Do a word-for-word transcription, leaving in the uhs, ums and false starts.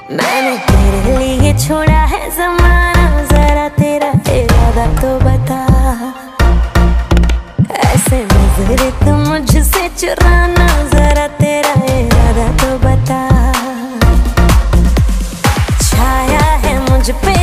मैंने तेरे लिए छोड़ा है ज़माना, जरा तेरा इरादा तो बता। ऐसे नजरे तो मुझसे चुराना, जरा तेरा इरादा तो बता। छाया है मुझ पे